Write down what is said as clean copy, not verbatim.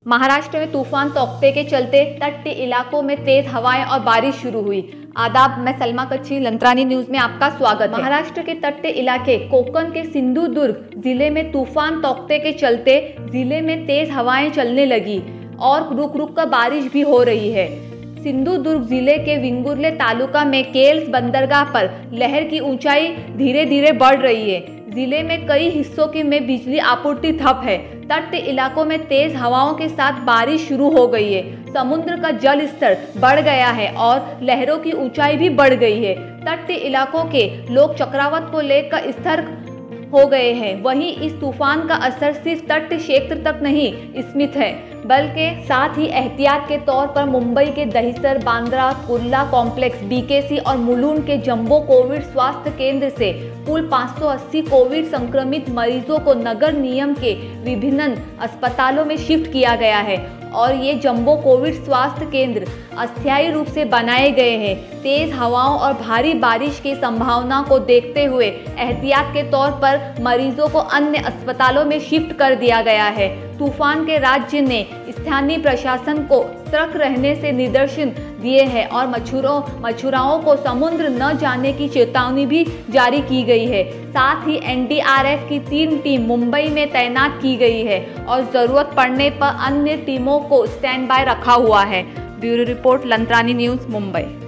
महाराष्ट्र में तूफान तौकते के चलते तटीय इलाकों में तेज हवाएं और बारिश शुरू हुई। आदाब, मैं सलमा कच्ची, लंत्रानी न्यूज में आपका स्वागत है। महाराष्ट्र के तटीय इलाके कोकण के सिंधुदुर्ग जिले में तूफान तौकते के चलते जिले में तेज हवाएं चलने लगी और रुक रुक कर बारिश भी हो रही है। सिंधुदुर्ग जिले के विंगुर्ले तालुका में केल्स बंदरगाह पर लहर की ऊंचाई धीरे धीरे बढ़ रही है। जिले में कई हिस्सों में बिजली आपूर्ति ठप है। तटीय इलाकों में तेज हवाओं के साथ बारिश शुरू हो गई है। समुद्र का जल स्तर बढ़ गया है और लहरों की ऊंचाई भी बढ़ गई है। तटीय इलाकों के लोग चक्रवात को लेकर सतर्क हो गए हैं। वहीं इस तूफान का असर सिर्फ तटीय क्षेत्र तक नहीं सीमित है, बल्कि साथ ही एहतियात के तौर पर मुंबई के दहिसर, बांद्रा, कुर्ला कॉम्प्लेक्स, बीकेसी और मुलुंड के जंबो कोविड स्वास्थ्य केंद्र से कुल 580 कोविड संक्रमित मरीजों को नगर निगम के विभिन्न अस्पतालों में शिफ्ट किया गया है और ये जंबो कोविड स्वास्थ्य केंद्र अस्थायी रूप से बनाए गए हैं। तेज हवाओं और भारी बारिश की संभावना को देखते हुए एहतियात के तौर पर मरीजों को अन्य अस्पतालों में शिफ्ट कर दिया गया है। तूफान के राज्य ने स्थानीय प्रशासन को सतर्क रहने से निर्देशन दिए हैं और मछुआरों को समुद्र न जाने की चेतावनी भी जारी की गई है। साथ ही एनडीआरएफ की 3 टीम मुंबई में तैनात की गई है और जरूरत पड़ने पर अन्य टीमों को स्टैंड बाय रखा हुआ है। Bureau report, Lantrani news, Mumbai.